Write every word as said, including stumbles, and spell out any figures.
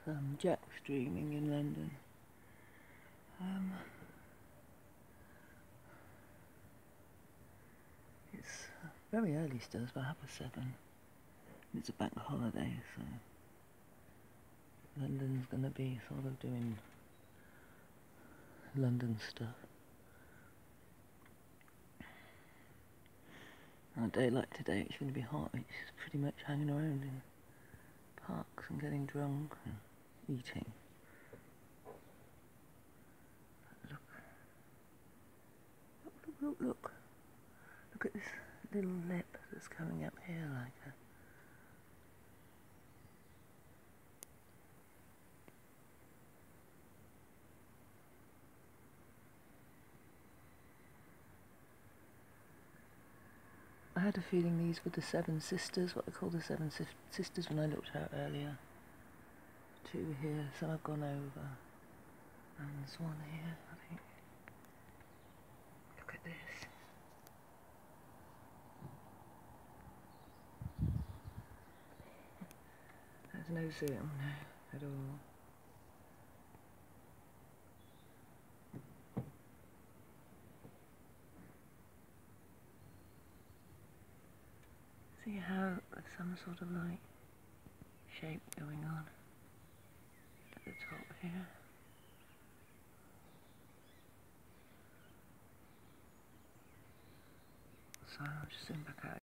um, jet streaming in London. Um, it's very early still, it's about half past seven. It's a bank holiday, so London's gonna be sort of doing London stuff. On a day like today, it's going to be hot. It's pretty much hanging around in parks and getting drunk and eating. Look, look, look, look, look. Look at this little lip that's coming up here like a... I had a feeling these were the Seven Sisters, what I call the Seven si Sisters when I looked out earlier. Two here, some I've gone over. And there's one here, I think. Look at this. There's no zoom, no, at all. See how there's some sort of like shape going on at the top here. So I'll just zoom back out.